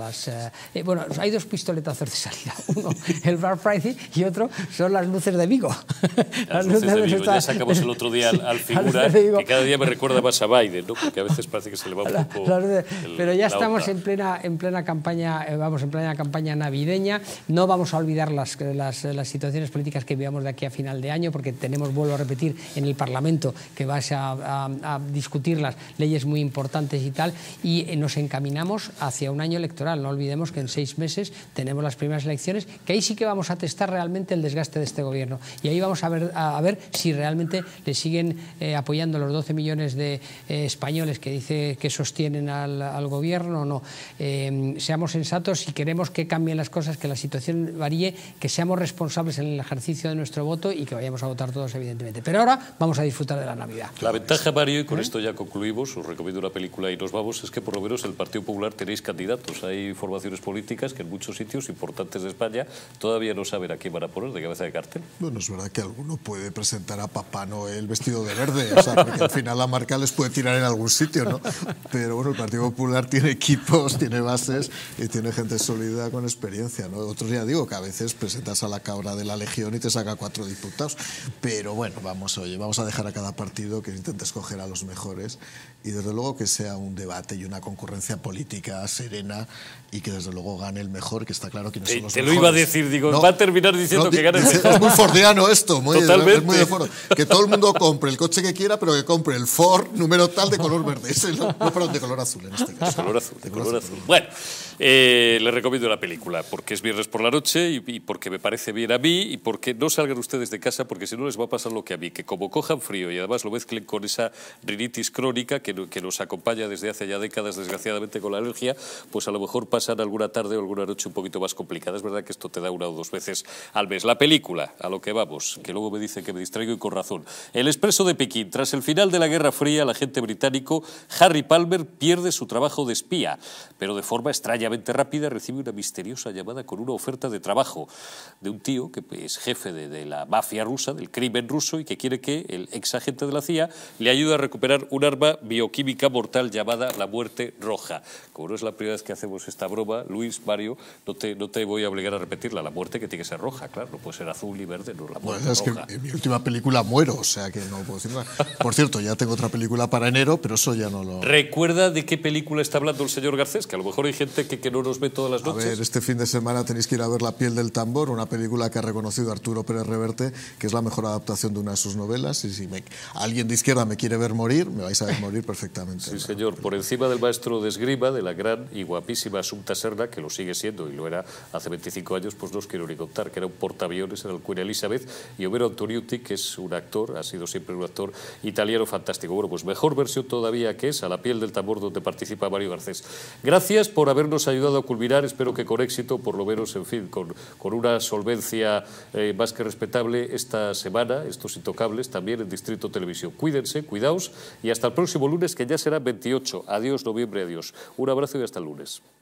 bueno, hay dos pistoletazos de salida. Uno, el Black Friday, y otro son las luces de Vigo. Las luces de Vigo. Ya sacamos el otro día al figura, que cada día me recuerda más a Biden, ¿no? Porque a veces parece que se le va un poco pero ya estamos en plena campaña, en plena campaña navideña. No vamos a olvidar las situaciones políticas que vivamos de aquí a final de año, porque tenemos, vuelvo a repetir, en el Parlamento que vas a discutir las leyes muy importantes y tal, y nos encaminamos hacia un año electoral. No olvidemos que en 6 meses tenemos las primeras elecciones, que ahí sí que vamos a testar realmente el desgaste de este gobierno, y ahí vamos a ver si realmente le siguen apoyando los 12 millones de españoles que dice que sostienen al gobierno o no. Seamos sensatos, si queremos que cambien las cosas, que la situación varíe, que seamos responsables en el ejercicio de nuestro voto y que vayamos a votar todos, evidentemente. Pero ahora vamos a disfrutar de la Navidad. La ventaja, Mario, y con esto ya concluimos, os recomiendo una película y nos vamos, es que por lo menos el Partido Popular tenéis candidatos. Hay formaciones políticas que en muchos sitios importantes de España todavía no saben a quién van a poner de cabeza de cartel. Bueno, es verdad que alguno puede presentar a Papá Noel vestido de verde, o sea, porque al final la marca les puede tirar en algún sitio, ¿no? Pero bueno, el Partido Popular tiene equipos, tiene bases y tiene gente sólida con experiencia, ¿no? Otros, ya digo, que a veces presentas a la cabra de la Legión y te saca 4 diputados. Pero bueno, vamos a dejar a cada partido que intente escoger a los mejores, y desde luego que sea un debate y una concurrencia política serena, y que desde luego gane el mejor, que está claro quiénes son los mejores. Te lo iba a decir, digo, no, va a terminar diciendo que gane el mejor. Es muy fordiano esto, Totalmente. Es muy de Ford. Que todo el mundo compre el coche que quiera, pero que compre el Ford número tal de color verde, perdón, de color azul en este caso. De color azul. Bueno, les recomiendo la película, porque es viernes por la noche y porque me parece bien a mí, y porque no salgan ustedes de casa, porque si no les va a pasar lo que a mí, que como cojan frío y además lo mezclen con esa rinitis crónica que nos acompaña desde hace ya décadas, desgraciadamente, con la alergia, pues a lo mejor pasan alguna tarde o alguna noche un poquito más complicada. es verdad que esto te da 1 o 2 veces al mes. La película, a lo que vamos, que luego me dice que me distraigo y con razón. El Expreso de Pekín. Tras el final de la Guerra Fría, el agente británico Harry Palmer pierde su trabajo de espía, pero de forma extrañamente rápida recibe una misteriosa llamada con una oferta de trabajo de un tío que es jefe de la mafia rusa, del crimen ruso, y que quiere que el ex agente de la CIA le ayude a recuperar un arma bioquímica mortal llamada la muerte roja. Como no es la primera vez que hacemos esta broma, Luis, Mario, no te voy a obligar a repetirla. La muerte que tiene que ser roja, claro, no puede ser azul y verde, no, la muerte es roja. Que en mi última película muero, o sea que no puedo decir nada. Por cierto, ya tengo otra película para enero, pero eso ya no lo... ¿Recuerda de qué película está hablando el señor Garcés? Que a lo mejor hay gente que no nos ve todas las noches. A ver, este fin de semana tenéis que ir a ver La piel del tambor, una película que ha reconocido Arturo Pérez Reverte, que es la mejor adaptación de una de sus novelas, y si alguien de izquierda me quiere ver morir, me vais a ver morir perfectamente. Sí, señor, por encima del maestro de esgrima, de la gran y guapísima Assumpta Serna, que lo sigue siendo y lo era hace 25 años, pues no os quiero ni contar, que era un portaaviones, era el Queen Elizabeth, y Homero Antoniutti, que es un actor, ha sido siempre un actor italiano fantástico. Bueno, pues mejor versión todavía que es A la piel del tambor, donde participa Mario Garcés. Gracias por habernos ayudado a culminar, espero que con éxito, por lo menos, en fin, con una solvencia más que respetable esta semana, estos Intocables, también en Distrito Televisión. Cuídense, cuidaos, y hasta el próximo lunes, que ya será 28. Adiós, noviembre, adiós. Un abrazo y hasta el lunes.